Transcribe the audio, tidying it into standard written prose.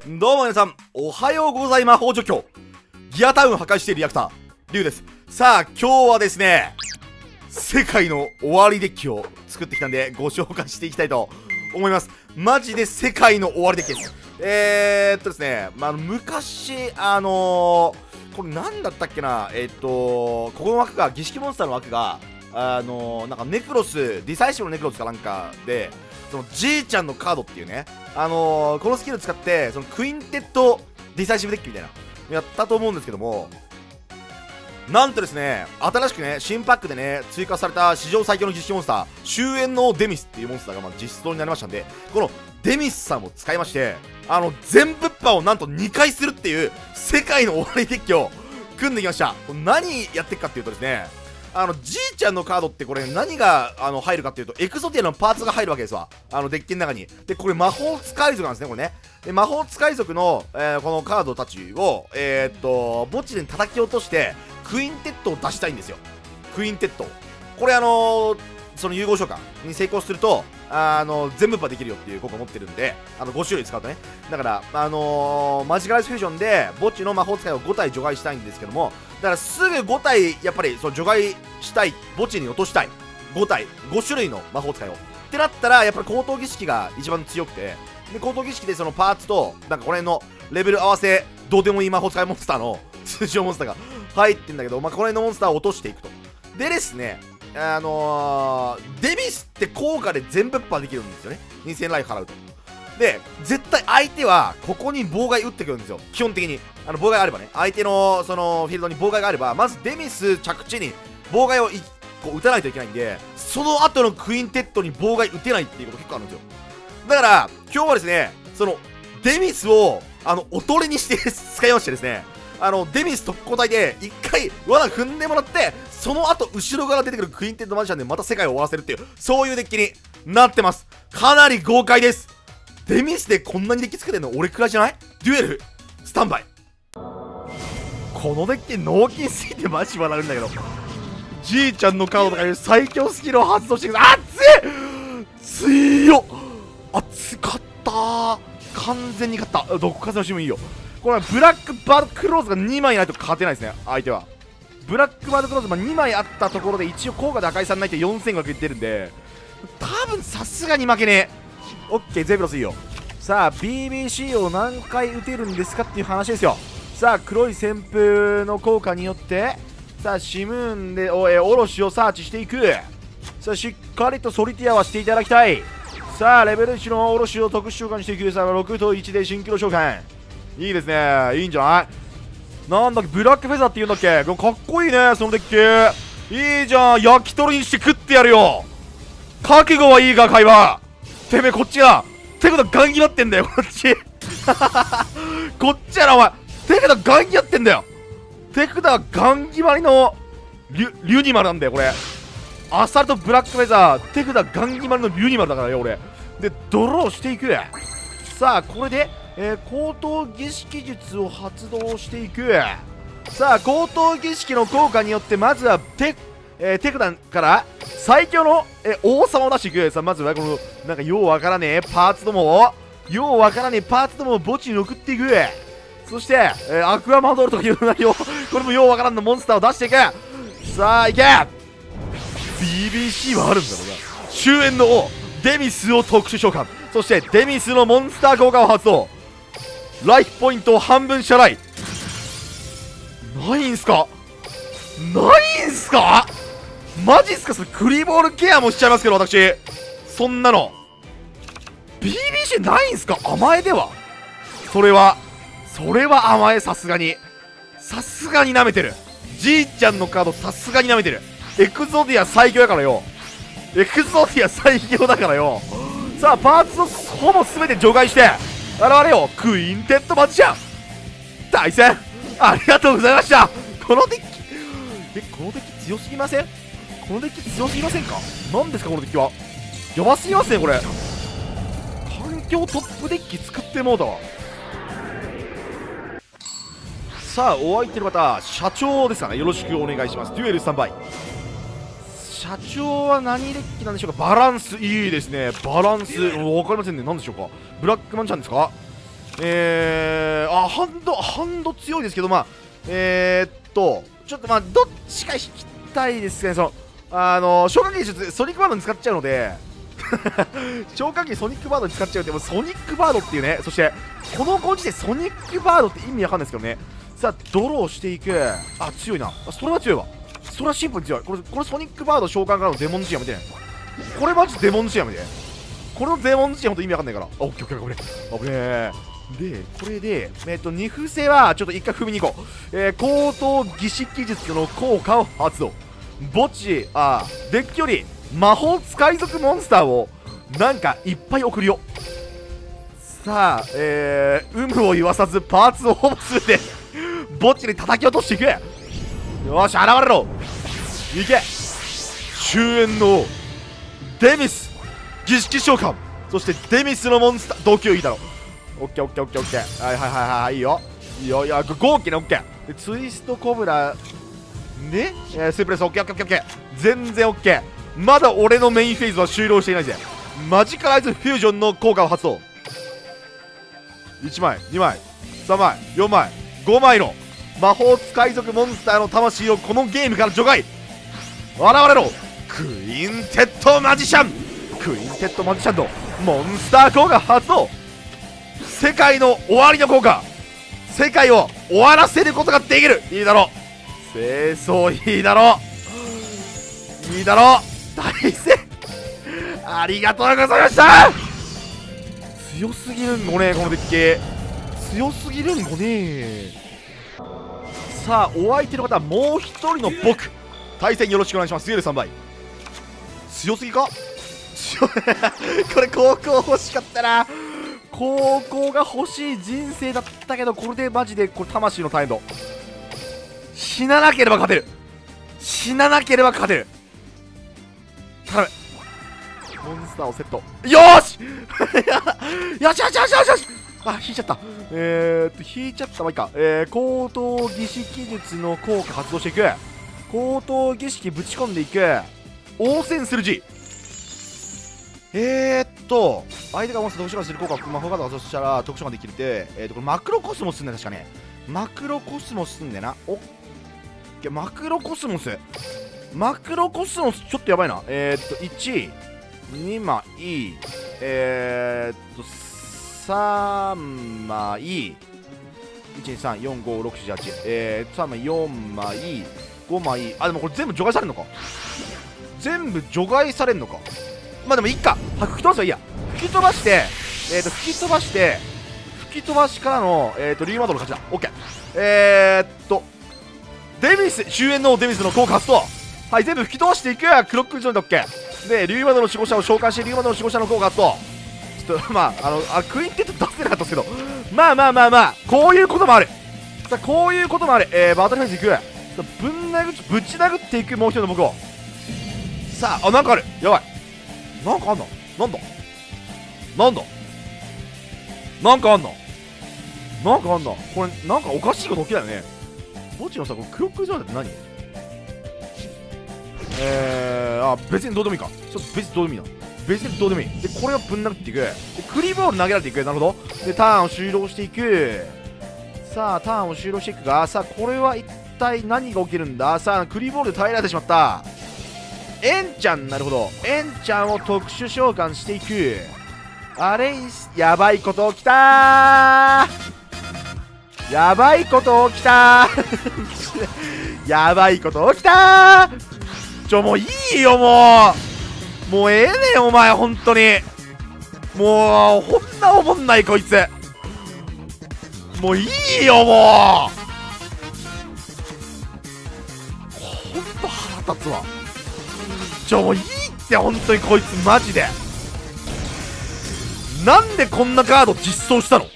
どうも皆さん、おはようございます。魔法除去ギアタウン破壊しているリアクターリュウです。さあ今日はですね、世界の終わりデッキを作ってきたんでご紹介していきたいと思います。マジで世界の終わりデッキです。ですね、昔これなんだったっけな、ここの枠が儀式モンスターの枠がなんかネクロス、ディサイシブのネクロスかなんかで、そのじいちゃんのカードっていうね、このスキル使ってそのクインテッドディサイシブデッキみたいなやったと思うんですけども、なんとですね、新しくね、新パックでね、追加された史上最強の儀式モンスター、終焉のデミスっていうモンスターが実装になりましたんで、このデミスさんを使いまして、全物販をなんと2回するっていう世界の終わりデッキを組んできました。何やっていくかっていうとですね、じいちゃんのカードってこれ何が入るかっていうと、エクソティアのパーツが入るわけですわ。デッキの中に。で、これ魔法使い族なんですね、これね。で、魔法使い族の、このカードたちを、墓地で叩き落として、クインテッドを出したいんですよ。クインテッド。これその融合召喚に成功すると、全部パできるよっていう効果を持ってるんで、5種類使うとね。だから、マジカライズフュージョンで墓地の魔法使いを5体除外したいんですけども、だからすぐ5体やっぱりその除外したい、墓地に落としたい5体5種類の魔法使いをってなったら、やっぱり高等儀式が一番強くて、で高等儀式でそのパーツとなんかこの辺のレベル合わせどうでもいい魔法使いモンスターの通常モンスターが入ってんだけど、この辺のモンスターを落としていくと。でですね、デビスって効果で全部パーできるんですよね。2000ライフ払うと。で、絶対相手はここに妨害打ってくるんですよ。基本的に。妨害があればね。相手のそのフィールドに妨害があれば、まずデミス着地に妨害を1個打たないといけないんで、その後のクインテッドに妨害打てないっていうこと結構あるんですよ。だから、今日はですね、そのデミスをおとりにして使いましてですね、デミス特攻隊で一回罠踏んでもらって、その後後ろから出てくるクインテッドマジシャンでまた世界を終わらせるっていう、そういうデッキになってます。かなり豪快です。デミスでこんなにデッキ作ってんの俺くらいじゃない？デュエルスタンバイ。このデッキ脳筋すぎてマジ笑うんだけど、じいちゃんのカードとかいう最強スキルを発動してくる。熱い強っ、熱かったー。完全に勝った。どこ風のシもいいよ。これはブラックバルクローズが2枚ないと勝てないですね、相手は。ブラックバルクローズ2枚あったところで一応効果で破壊されないと4000が出てるんで、多分さすがに負けねえ。オッケー、ゼブロスいいよ。さあ BBC を何回打てるんですかっていう話ですよ。さあ黒い旋風の効果によって、さあシムーンでオロシをサーチしていく。さあしっかりとソリティアはしていただきたい。さあレベル1のオロシを特殊召喚していく。さあ6と1で新規の召喚、いいですね。いいんじゃない？なんだっけ、ブラックフェザーって言うんだっけ。かっこいいね、そのデッキ。いいじゃん、焼き鳥にして食ってやるよ。覚悟はいいか、会話。てめえこっちや。てことガンギなってんだよ、こっち。こっちやな、お前。てことガンギやってんだよ。てことはガンギマリのリュニマルなんだよ、これ。アサルトブラックフェザー。てことはガンギマリのリュニマルだからよ、俺。で、ドローしていく。さあ、これで、高等儀式術を発動していく。さあ高等儀式の効果によってまずはテクダンから最強の王様を出していく。さあまずはこのなんかようわからねえパーツどもを墓地に送っていく。そして、アクアマドルとかいう内容、これもようわからんのモンスターを出していく。さあいけ BBC はあるんだろうな。終焉の王デミスを特殊召喚、そしてデミスのモンスター効果を発動。ライフポイントを半分支払い。ないんすかマジっすか。それクリボールケアもしちゃいますけど、私そんなの BBC ないんすか。甘えではそれは甘え。さすがに舐めてる。じいちゃんのカードさすがに舐めてる。エクゾディア最強だからよ。さあパーツをほぼ全て除外して現れよ、クインテッドマジシャン。対戦ありがとうございました。このデッキ強すぎませんか。何ですかこのデッキは。やばすぎますねこれ。環境トップデッキ作ってもうだわ。さあお相手の方、社長ですかね。よろしくお願いします。デュエルスタンバイ。社長は何デッキなんでしょうか。バランスいいですね。バランス分かりませんね。何でしょうか。ブラックマンちゃんですか。 ハンド強いですけど、ちょっとどっちか引きたいですね。その消火器術ソニックバードに使っちゃうので消火器ソニックバードに使っちゃうって、もうソニックバードっていうね。そしてこの子自体ソニックバードって意味わかんないですけどね。さあドローしていく。強いな。それは強いわ。それはシンプルに強い。これソニックバード召喚からのデモンズチやめてね。これマジデモンズチやめて。これのデモンズチほんと意味わかんないから。オッケーオッケー、これオッケーで、これで2伏せはちょっと一回踏みに行こう。高等儀式術の効果を発動。墓地デッキより魔法使い族モンスターをなんかいっぱい送るよ。さあ有無を言わさずパーツをほぼすべて墓地に叩き落としていく。よし、現れろ。いけ。終焉のデミス儀式召喚。そしてデミスのモンスター同級いいだろ。オッケーオッケーオッケーオッケー。はいはいはいはい、いいよいいよ。いや合計ね、オッケーでツイストコブラね、スープレスオッケーオッケーオッケー、全然オッケー。まだ俺のメインフェーズは終了していないぜ。マジカライズフュージョンの効果を発動。1枚2枚3枚4枚5枚の魔法使い族モンスターの魂をこのゲームから除外。現れろ。クインテッドマジシャン。クインテッドマジシャンのモンスター効果発動。世界の終わりの効果。世界を終わらせることができる。いいだろう。清掃いいだろう。いいだろう。大成ありがとうございました。強すぎるんごねこのデッキ。強すぎるんごね。さあお相手の方はもう一人の僕。対戦よろしくお願いします。デュエル3倍強すぎかこれ高校欲しかったな。高校が欲しい人生だったけど、これでマジでこれ魂のタイムド。死ななければ勝てる。死ななければ勝てる。頼む。モンスターをセット。よーしよしよしよしよしよし。引いちゃった。引いちゃった。まあいいか。高等儀式術の効果発動していく。高等儀式ぶち込んでいく。応戦する G。相手がモンスター特殊化する効果、魔法カードが発動したら特殊化できるって、これマクロコスモスんだ、確かね。マクロコスモスんだよな。おっけ、マクロコスモス。マクロコスモス、ちょっとやばいな。1、2枚、3枚、1、2、3、4、5、6、7、8、3枚、4枚、5枚。でもこれ全部除外されるのか。全部除外されるのか。まあでもいっか。吹き飛ばせばいいや。吹き飛ばして、吹き飛ばして、吹き飛ばしからの、リュウマドの勝ちだ。オッケー。デミス、終焉のデミスの効果発動。はい、全部吹き飛ばしていく。クロックジョインでオッケー。で、リュウマドの守護者を召喚して、リュウマドの守護者の効果発動。ちょっと、クインテッド出せなかったですけど、まあ、こういうこともある。さあ、こういうこともある。バトルフェイスいく。ぶち殴っていく、もう一人の僕を。さあ、なんかある。やばい。なんかあんの。なんかあんの。これなんかおかしいこと起きたよね。墓地のさ、これクロックジョインって何。別にどうでもいいか。ちょっと別にどうでもいいな。別にどうでもいい。で、これをぶん殴っていく。で、クリボール投げられていく。なるほど。で、ターンを終了していく。さあ、ターンを終了していくが、さあ、これは一体何が起きるんだ。さあ、クリボールで耐えられてしまった。エンちゃん、なるほど。エンちゃんを特殊召喚していく。やばいこと起きたー。やばいこと起きたーやばいこと起きたー。もういいよ、もうええねん、お前、ほんとに。もう、ほんなおもんない、こいつ。もういいよ、もう。ほんと腹立つわ。もういいって、ほんとにこいつ、マジで。なんでこんなカード実装したの。